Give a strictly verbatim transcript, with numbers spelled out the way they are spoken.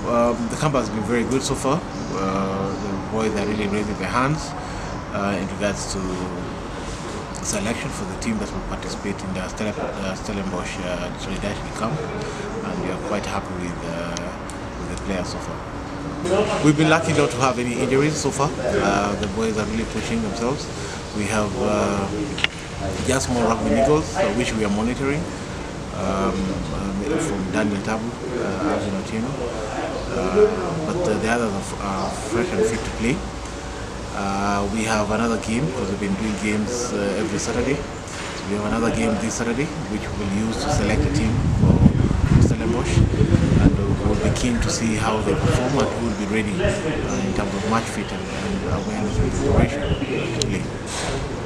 um, the camp has been very good so far. Uh, the boys are really raising their hands uh, in regards to selection for the team that will participate in the Stellen, uh, Stellenbosch uh, solidarity camp, and we are quite happy with, uh, with the players so far. We've been lucky not to have any injuries so far. Uh, the boys are really pushing themselves. We have uh, just more rugby eagles, uh, which we are monitoring, um, uh, from Daniel Tabu, uh, Argentina. Uh, but uh, the others are, are fresh and fit to play. Uh, we have another game because we've been doing games uh, every Saturday. So we have another game this Saturday, which we will use to select a team for Stellenbosch, and uh, we'll be keen to see how they perform and who will be ready uh, in terms of match fit and, and awareness and preparation to play.